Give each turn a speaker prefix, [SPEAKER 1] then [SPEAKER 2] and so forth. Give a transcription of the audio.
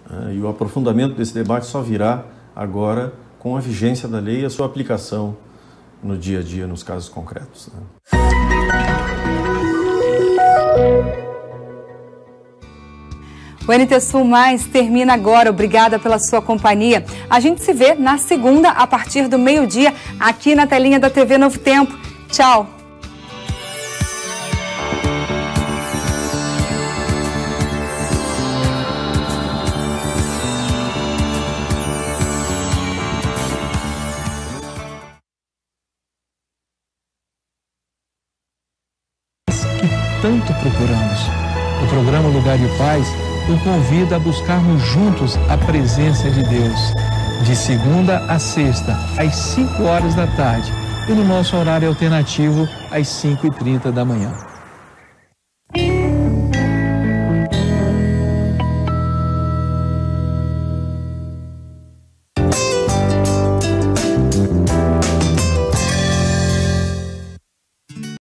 [SPEAKER 1] E o aprofundamento desse debate só virá agora com a vigência da lei e a sua aplicação no dia a dia, nos casos concretos.
[SPEAKER 2] O NT Sul Mais termina agora. Obrigada pela sua companhia. A gente se vê na segunda, a partir do meio-dia, aqui na telinha da TV Novo Tempo. Tchau!
[SPEAKER 3] Que tanto procuramos. O programa Lugar de Paz o convida a buscarmos juntos a presença de Deus, de segunda a sexta, às 5 horas da tarde, e no nosso horário alternativo, às 5h30 da manhã.